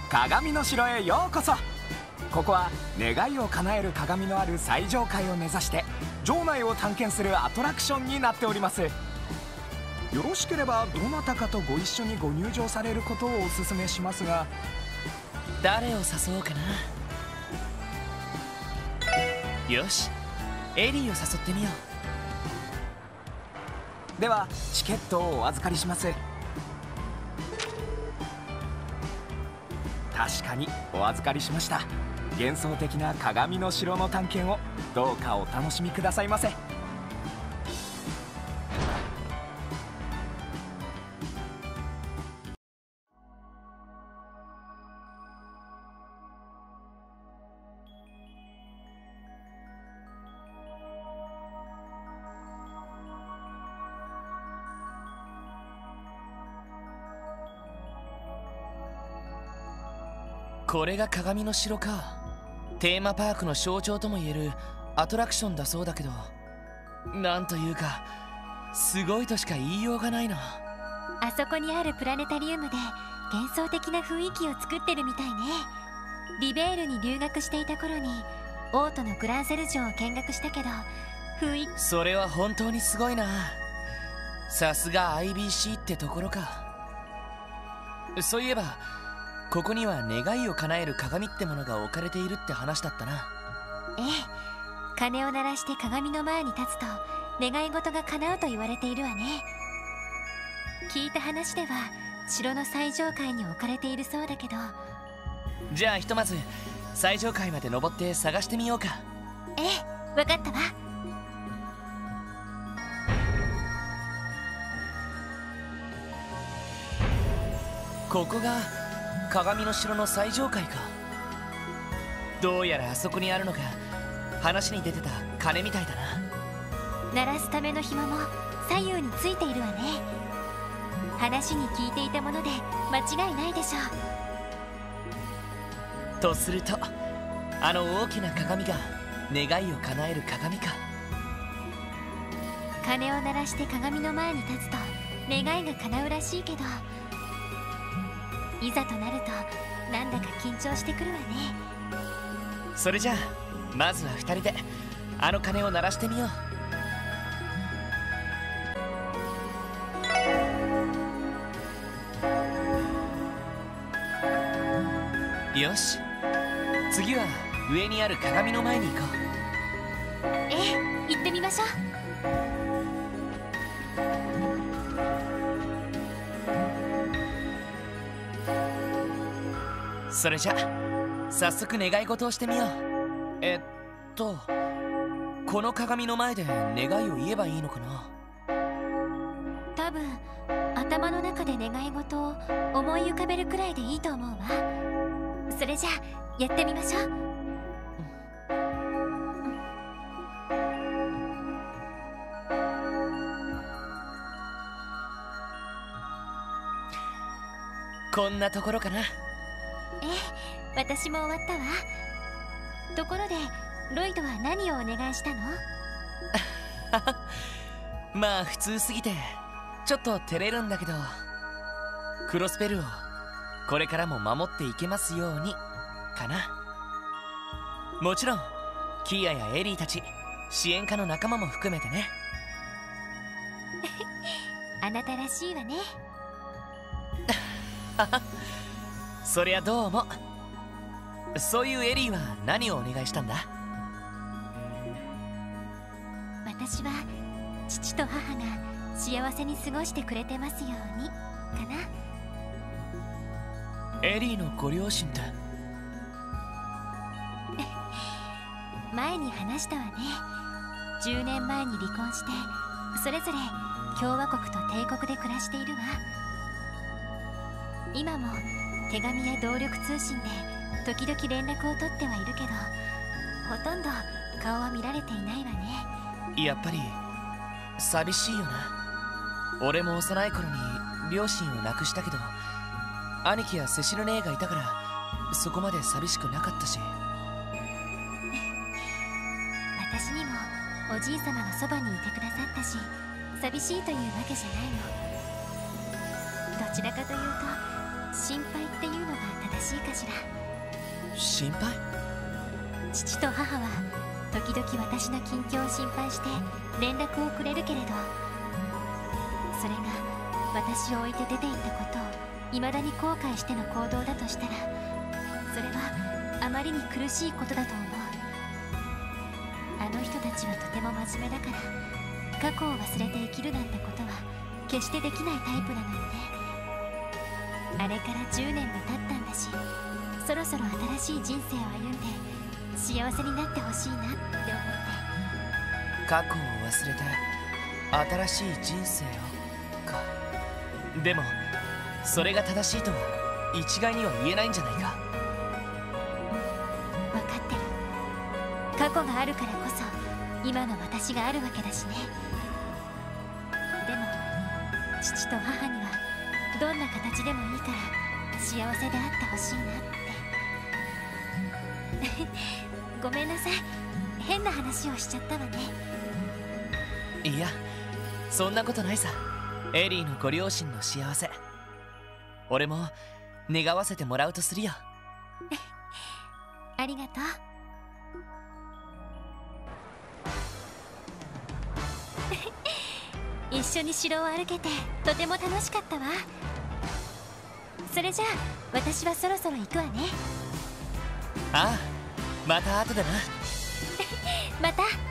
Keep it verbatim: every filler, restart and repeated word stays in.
鏡の城へようこそ。ここは願いを叶える鏡のある最上階を目指して城内を探検するアトラクションになっております。よろしければどなたかとご一緒にご入場されることをお勧めしますが、 誰を誘おうかな。よし、エリーを誘ってみよう。ではチケットをお預かりします。確かにお預かりしました。幻想的な鏡の城の探検をどうかお楽しみくださいませ。 これが鏡の城か。テーマパークの象徴ともいえるアトラクションだそうだけど、なんというかすごいとしか言いようがないな。 あそこにあるプラネタリウムで幻想的な雰囲気を作ってるみたいね。リベールに留学していた頃にオートのグランセル城を見学したけど、雰囲気それは本当にすごいな。さすが アイビーシー ってところか。そういえばここには願いを叶える鏡ってものが置かれているって話だったな。 ええ、鐘を鳴らして鏡の前に立つと願い事が叶うと言われているわね。聞いた話では城の最上階に置かれているそうだけど。 じゃあひとまず最上階まで登って探してみようか。 ええ、わかったわ。 ここが鏡の城の最上階か。どうやらあそこにあるのが話に出てた鐘みたいだな。鳴らすための紐も左右についているわね。話に聞いていたもので間違いないでしょう。とするとあの大きな鏡が願いを叶える鏡か。 鐘を鳴らして鏡の前に立つと願いが叶うらしいけど、いざとなるとなんだか緊張してくるわね。 それじゃあまずはふたりであの鐘を鳴らしてみよう。よし、次は上にある鏡の前に行こう。 ええ、行ってみましょう。 それじゃ早速願い事をしてみよう。えっとこの鏡の前で願いを言えばいいのかな。 多分頭の中で願い事を思い浮かべるくらいでいいと思うわ。それじゃあやってみましょう。 こんなところかな。 ええ、私も終わったわ。ところでロイドは何をお願いしたの？ まあ普通すぎてちょっと照れるんだけど、クロスベルをこれからも守っていけますようにかな。もちろんキーアやエリーたち支援課の仲間も含めてね。 あなたらしいわね。 そりゃどうも。そういうエリーは何をお願いしたんだ？ 私は父と母が幸せに過ごしてくれてますようにかな。 エリーのご両親って前に話したわね。じゅうねんまえに離婚してそれぞれ共和国と帝国で暮らしているわ。今も手紙や動力通信で時々連絡を取ってはいるけど、ほとんど顔は見られていないわね。 やっぱり寂しいよな。俺も幼い頃に両親を亡くしたけど、兄貴やセシル姉がいたからそこまで寂しくなかったし。 私にもおじい様がそばにいてくださったし、寂しいというわけじゃないの。どちらかというと心配っていうのが正ししいかしら。 心配？ 父と母は時々私の近況を心配して連絡をくれるけれど、それが私を置いて出て行ったことを未だに後悔しての行動だとしたら、それはあまりに苦しいことだと思う。あの人たちはとても真面目だから、過去を忘れて生きるなんてことは決してできないタイプなのよね。あれからじゅうねんも経ったんだし、そろそろ新しい人生を歩んで幸せになってほしいなって思って。 過去を忘れて新しい人生をか。でもそれが正しいとは一概には言えないんじゃないか。 分かってる。過去があるからこそ今の私があるわけだしね。でも父と母にはどんな形でもいいから幸せであってほしいなってごめんなさい、変な話をしちゃったわね。 いや、そんなことないさ。エリーのご両親の幸せ、俺も願わせてもらうとするよ。 ありがとう。一緒に城を歩けてとても楽しかったわ。それじゃあ私はそろそろ行くわね。 ああ、また後でな。 また。